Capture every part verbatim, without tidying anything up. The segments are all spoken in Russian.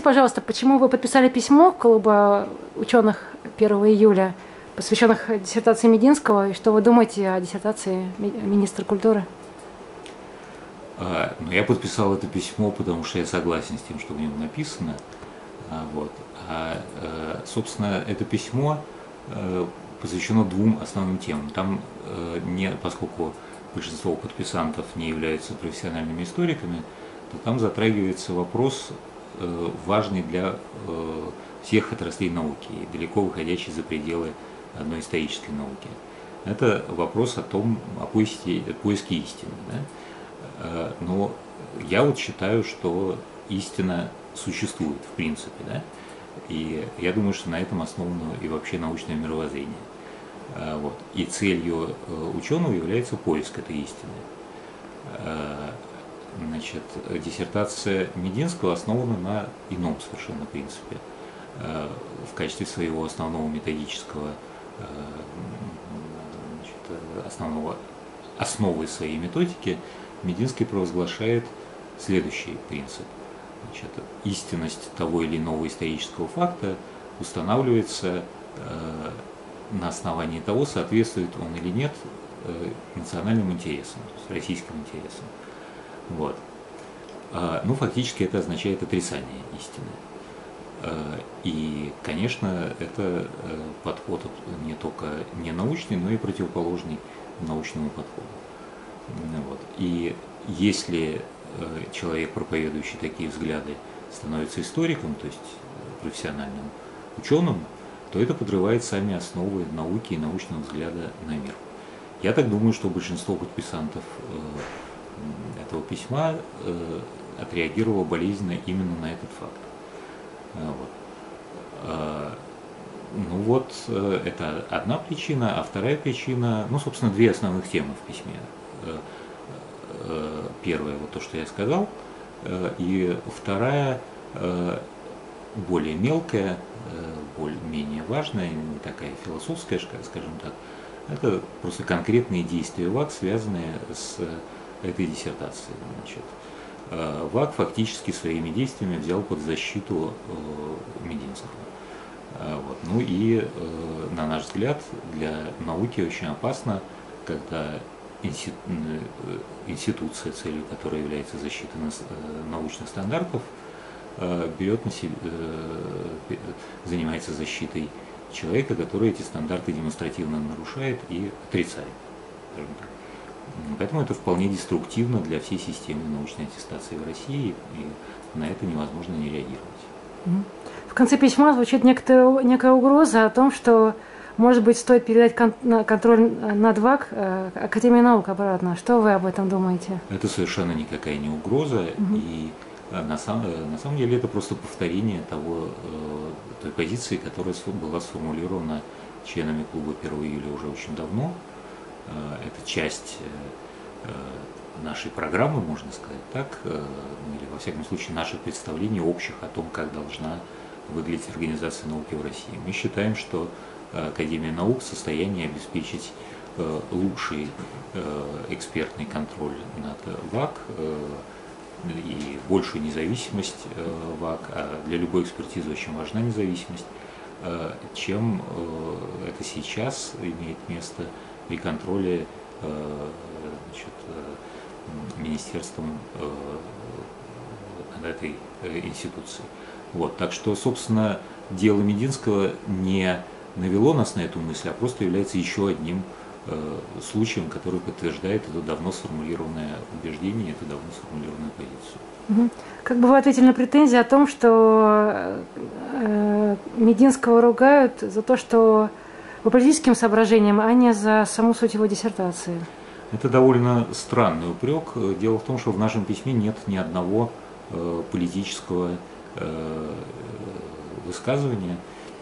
Скажите, пожалуйста, почему вы подписали письмо клуба ученых первого июля, посвященных диссертации Мединского, и что вы думаете о диссертации министра культуры? А, ну, я подписал это письмо, потому что я согласен с тем, что в нем написано. А, вот. а, собственно, это письмо посвящено двум основным темам. Там, не, поскольку большинство подписантов не являются профессиональными историками, то там затрагивается вопрос, важный для всех отраслей науки и далеко выходящий за пределы одной исторической науки. Это вопрос о том, о поиске, поиске истины. Да? Но я вот считаю, что истина существует в принципе, да? И я думаю, что на этом основано и вообще научное мировоззрение. Вот. И целью ученого является поиск этой истины. Значит, диссертация Мединского основана на ином совершенно принципе. В качестве своего основного методического, значит, основного, основы своей методики Мединский провозглашает следующий принцип. Значит, истинность того или иного исторического факта устанавливается э, на основании того, соответствует он или нет э, национальным интересам, то есть российским интересам. Вот. А, ну, фактически это означает отрицание истины. А, и, конечно, это э, подход не только не научный, но и противоположный научному подходу. Вот. И если человек, проповедующий такие взгляды, становится историком, то есть профессиональным ученым, то это подрывает сами основы науки и научного взгляда на мир. Я так думаю, что большинство подписантов этого письма отреагировало болезненно именно на этот факт. Вот. Ну вот, это одна причина, а вторая причина, ну, собственно, две основных темы в письме. Первая, вот то, что я сказал, и вторая, более мелкая, более-менее важная, не такая философская, скажем так, это просто конкретные действия ВАК, связанные с этой диссертацией. Значит, ВАК фактически своими действиями взял под защиту Мединского. Вот. Ну и, на наш взгляд, для науки очень опасно, когда институция, целью которой является защита научных стандартов, берет на себя, занимается защитой человека, который эти стандарты демонстративно нарушает и отрицает. Поэтому это вполне деструктивно для всей системы научной аттестации в России, и на это невозможно не реагировать. В конце письма звучит некоторая, некая угроза о том, что, может быть, стоит передать кон контроль над ВАК э, Академии наук обратно. Что вы об этом думаете? Это совершенно никакая не угроза, угу. и на самом, на самом деле это просто повторение того, э, той позиции, которая была сформулирована членами клуба первого июля уже очень давно. Э, это часть э, нашей программы, можно сказать так, э, или во всяком случае наших представлений общих о том, как должна выглядеть организация науки в России. Мы считаем, что Академия наук в состоянии обеспечить э, лучший э, экспертный контроль над ВАК э, и большую независимость э, ВАК, а для любой экспертизы очень важна независимость, э, чем э, это сейчас имеет место при контроле э, значит, э, министерством э, над этой э, институцией. Вот, так что, собственно, дело Мединского не навело нас на эту мысль, а просто является еще одним э, случаем, который подтверждает это давно сформулированное убеждение, эту давно сформулированную позицию. Угу. Как бы вы ответили на претензии о том, что э, Мединского ругают за то, что по политическим соображениям, а не за саму суть его диссертации? Это довольно странный упрек. Дело в том, что в нашем письме нет ни одного э, политического э, высказывания.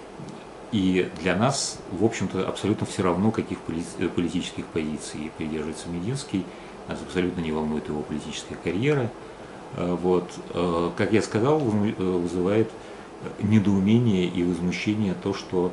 И для нас, в общем-то, абсолютно все равно, каких политических позиций придерживается Мединский. Нас абсолютно не волнует его политическая карьера. Вот. Как я сказал, вызывает недоумение и возмущение то, что,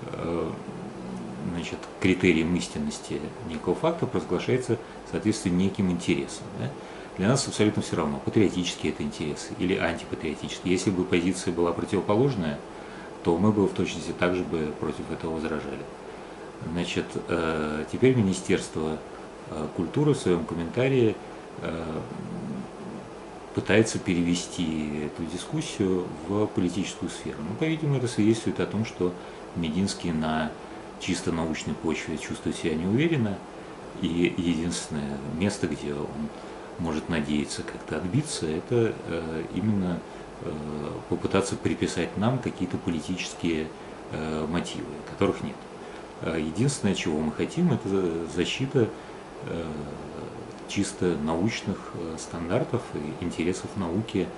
значит, критерием истинности некого факта провозглашается в соответствии неким интересам. Да? Для нас абсолютно все равно, патриотические это интересы или антипатриотические. Если бы позиция была противоположная, то мы бы в точности также бы против этого возражали. Значит, теперь Министерство культуры в своем комментарии пытается перевести эту дискуссию в политическую сферу. Ну, по-видимому, это свидетельствует о том, что Мединский на чисто научной почве чувствует себя неуверенно, и единственное место, где он может надеяться как-то отбиться, это именно попытаться приписать нам какие-то политические мотивы, которых нет. Единственное, чего мы хотим, это защита чисто научных стандартов и интересов науки.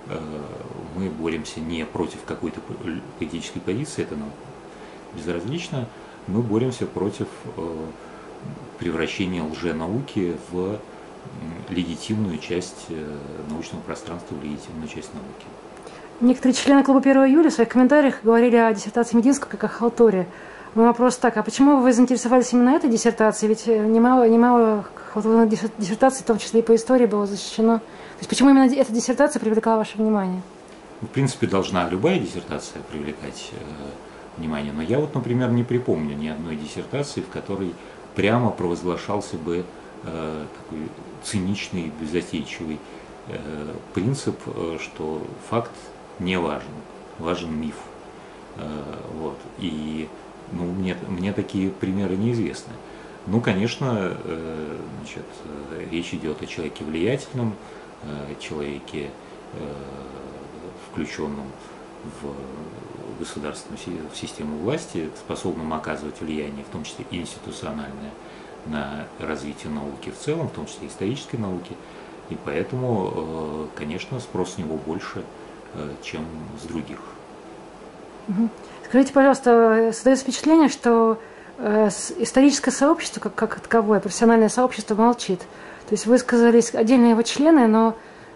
Мы боремся не против какой-то политической позиции, это нам безразлично, мы боремся против превращения лженауки в легитимную часть научного пространства, в легитимную часть науки. Некоторые члены клуба первого июля в своих комментариях говорили о диссертации Мединского как о халтуре. Мой вопрос так, а почему вы заинтересовались именно этой диссертацией? Ведь немало, немало халтурных диссертаций, в том числе и по истории, было защищено. То есть почему именно эта диссертация привлекла ваше внимание? В принципе, должна любая диссертация привлекать э, внимание. Но я вот, например, не припомню ни одной диссертации, в которой прямо провозглашался бы э, такой циничный, беззастенчивый э, принцип, э, что факт не важен, важен миф. Э, вот. И ну, мне, мне такие примеры неизвестны. Ну, конечно, э, значит, речь идет о человеке влиятельном, э, человеке, э, включенном в государственную в систему власти, способном оказывать влияние, в том числе и институциональное, на развитие науки в целом, в том числе исторической науки. И поэтому, конечно, спрос с него больше, чем с других. Скажите, пожалуйста, создается впечатление, что историческое сообщество, как, как таковое, профессиональное сообщество молчит. То есть высказались отдельные его члены, но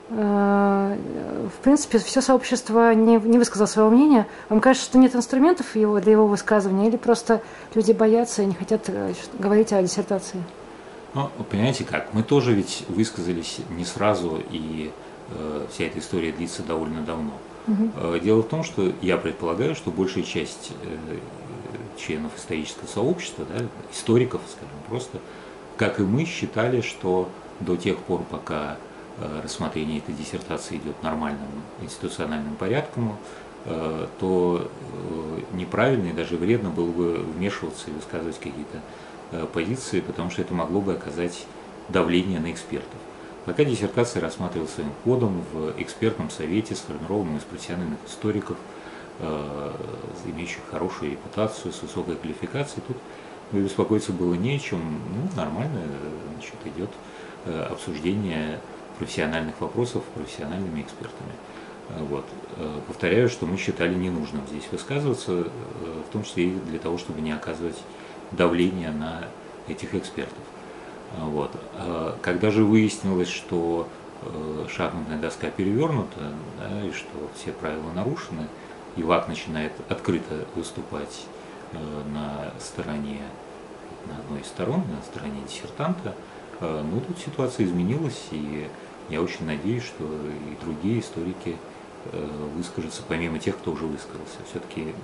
в принципе, все сообщество не, не высказало своего мнения. Вам кажется, что нет инструментов его, для его высказывания, или просто люди боятся и не хотят говорить о диссертации? Ну, понимаете как, мы тоже ведь высказались не сразу, и э, вся эта история длится довольно давно. Угу. Дело в том, что я предполагаю, что большая часть э, членов исторического сообщества, да, историков, скажем просто, как и мы, считали, что до тех пор, пока рассмотрение этой диссертации идет нормальным институциональным порядком, то неправильно и даже вредно было бы вмешиваться и высказывать какие-то позиции, потому что это могло бы оказать давление на экспертов. Пока диссертация рассматривалась своим ходом в экспертном совете, сформированном из профессиональных историков, имеющих хорошую репутацию, с высокой квалификацией, тут беспокоиться было не о чем. Ну, нормально, значит, идет обсуждение профессиональных вопросов профессиональными экспертами. Вот. Повторяю, что мы считали ненужным здесь высказываться, в том числе и для того, чтобы не оказывать давления на этих экспертов. Вот. Когда же выяснилось, что шахматная доска перевернута, да, и что все правила нарушены, и ВАК начинает открыто выступать на стороне, на одной из сторон, на стороне диссертанта, ну, тут ситуация изменилась, и я очень надеюсь, что и другие историки выскажутся, помимо тех, кто уже высказался. Все-таки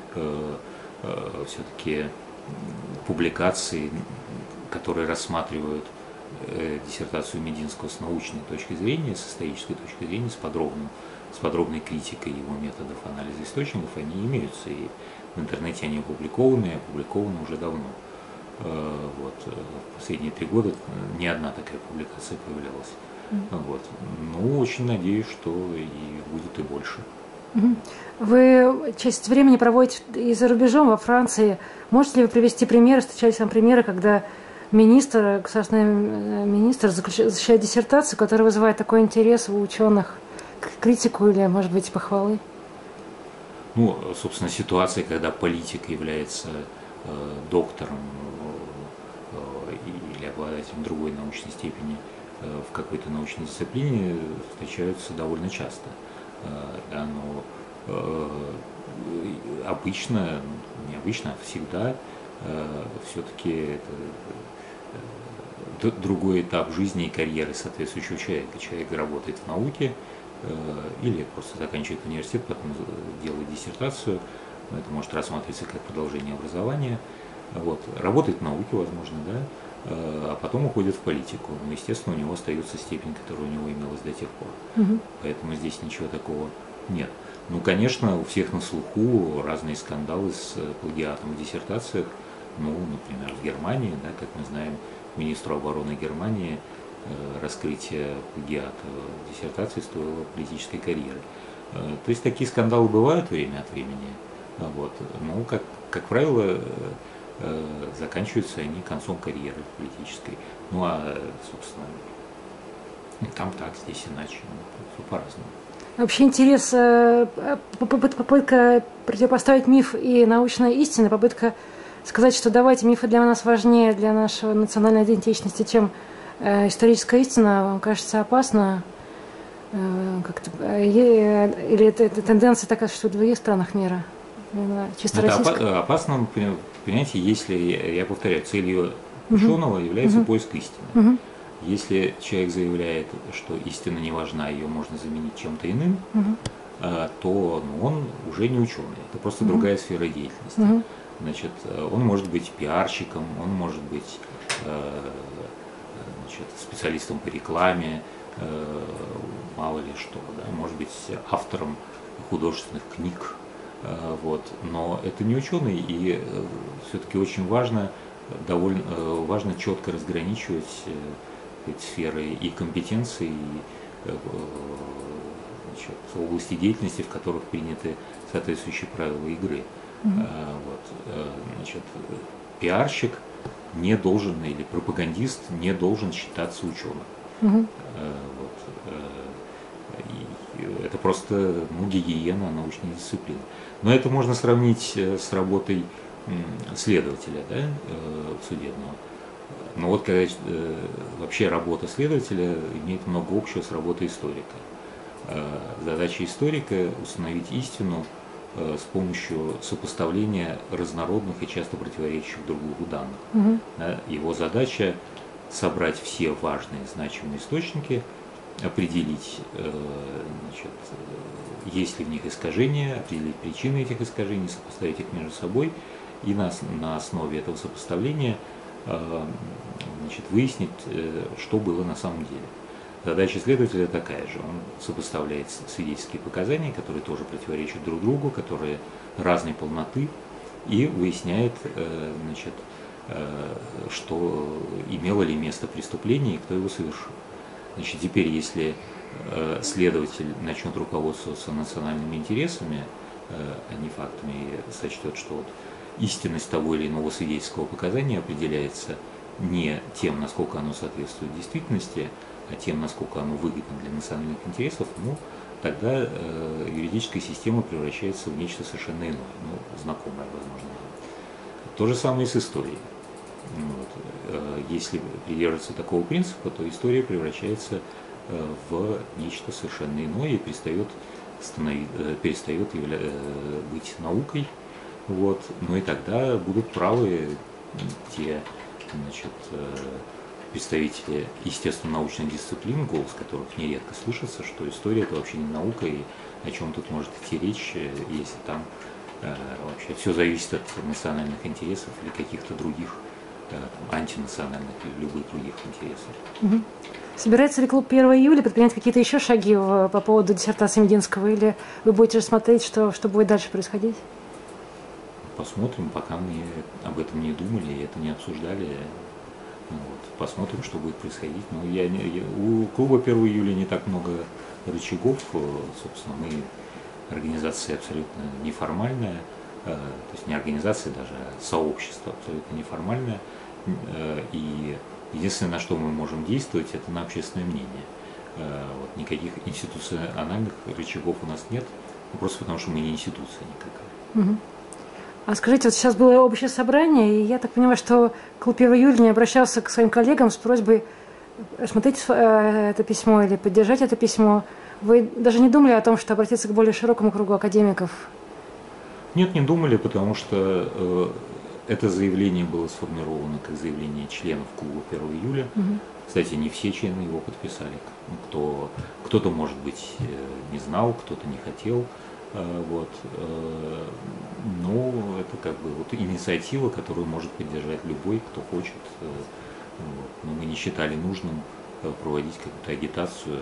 все-таки публикации, которые рассматривают диссертацию Мединского с научной точки зрения, с исторической точки зрения, с, подробным, с подробной критикой его методов анализа источников, они имеются, и в интернете они опубликованы, и опубликованы уже давно. Вот. В последние три года ни одна такая публикация появлялась. Mm-hmm. Вот. Ну, очень надеюсь, что и будет и больше. Mm-hmm. Вы часть времени проводите и за рубежом, во Франции. Можете ли вы привести примеры, встречались вам примеры, когда министр, государственный министр защищает диссертацию, которая вызывает такой интерес у ученых, критику или, может быть, похвалы? Ну, собственно, ситуация, когда политик является э, доктором или обладателем другой научной степени в какой-то научной дисциплине, встречаются довольно часто. Да, но обычно, не обычно, а всегда все-таки это другой этап жизни и карьеры соответствующего человека. Человек работает в науке или просто заканчивает университет, потом делает диссертацию. Это может рассматриваться как продолжение образования. Вот. Работает в науке, возможно, да, а потом уходит в политику. Но, естественно, у него остается степень, которая у него имелась до тех пор. Угу. Поэтому здесь ничего такого нет. Ну, конечно, у всех на слуху разные скандалы с плагиатом в диссертациях. Ну, например, в Германии, да, как мы знаем, министру обороны Германии э, раскрытие плагиата в диссертации стоило политической карьеры. Э, то есть такие скандалы бывают время от времени. Вот. Но, как, как правило, э, заканчиваются они концом карьеры политической. Ну, а, собственно, там так, здесь иначе. Ну, по-разному. Вообще интерес, попытка противопоставить миф и научная истина, попытка сказать, что давайте мифы для нас важнее, для нашей национальной идентичности, чем э, историческая истина, вам кажется опасно? Э, как-то, э, или это, это тенденция такая, что в других странах мира? Чисто это российская? Опасно, понимаете, если, я повторяю, целью ученого является угу. поиск истины. Угу. Если человек заявляет, что истина не важна, ее можно заменить чем-то иным, угу. то ну, он уже не ученый, это просто угу. другая сфера деятельности. Угу. Значит, он может быть пиарщиком, он может быть значит, специалистом по рекламе, мало ли что, да, может быть автором художественных книг, вот. Но это не ученый, и все-таки очень важно, довольно важно четко разграничивать сферы и компетенции, и значит, области деятельности, в которых приняты соответствующие правила игры. Mm-hmm. Вот, значит, пиарщик не должен, или пропагандист не должен считаться ученым. Mm-hmm. Вот, и это просто ну, гигиена научной дисциплины. Но это можно сравнить с работой следователя, да, судебного. Но вот когда э, вообще работа следователя имеет много общего с работой историка. Э, задача историка – установить истину э, с помощью сопоставления разнородных и часто противоречащих друг другу данных. Угу. Да, его задача – собрать все важные, значимые источники, определить, э, значит, есть ли в них искажения, определить причины этих искажений, сопоставить их между собой и на, на основе этого сопоставления значит, выяснить, что было на самом деле. Задача следователя такая же. Он сопоставляет свидетельские показания, которые тоже противоречат друг другу, которые разной полноты, и выясняет, значит, что имело ли место преступление и кто его совершил. Значит, теперь, если следователь начнет руководствоваться национальными интересами, а не фактами, и сочтет, что вот истинность того или иного свидетельского показания определяется не тем, насколько оно соответствует действительности, а тем, насколько оно выгодно для национальных интересов, ну, тогда э, юридическая система превращается в нечто совершенно иное, ну, знакомое, возможно. То же самое и с историей. Вот. Э, если придерживаться такого принципа, то история превращается э, в нечто совершенно иное и перестает, становить, э, перестает явля, э, быть наукой. Вот. Ну и тогда будут правы те, значит, представители естественно-научных дисциплин, голос которых нередко слышится, что история – это вообще не наука, и о чем тут может идти речь, если там э, вообще все зависит от национальных интересов или каких-то других э, там, антинациональных или любых других интересов. Угу. Собирается ли клуб первого июля предпринять какие-то еще шаги в, по поводу диссертации Мединского, или вы будете смотреть, что, что будет дальше происходить? Посмотрим, пока мы об этом не думали и это не обсуждали. Вот. Посмотрим, что будет происходить. Но я, не, я, у клуба первого июля не так много рычагов. Собственно, мы организация абсолютно неформальная. То есть не организация даже, а сообщество абсолютно неформальное. И единственное, на что мы можем действовать, это на общественное мнение. Вот. Никаких институциональных рычагов у нас нет. Просто потому, что мы не институция никакая. Угу. А скажите, вот сейчас было общее собрание, и я так понимаю, что клуб первого июля не обращался к своим коллегам с просьбой рассмотреть это письмо или поддержать это письмо. Вы даже не думали о том, что обратиться к более широкому кругу академиков? Нет, не думали, потому что это заявление было сформировано как заявление членов клуба первого июля. Угу. Кстати, не все члены его подписали. Ну, кто, кто-то, может быть, не знал, кто-то не хотел. Вот. Но это как бы вот инициатива, которую может поддержать любой, кто хочет. Вот. Но мы не считали нужным проводить какую-то агитацию.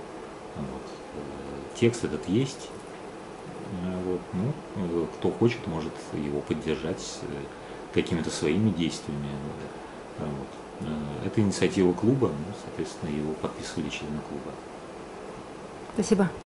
Вот. Текст этот есть. Вот. Ну, кто хочет, может его поддержать какими-то своими действиями. Вот. Это инициатива клуба, ну, соответственно, его подписывали члены клуба. Спасибо.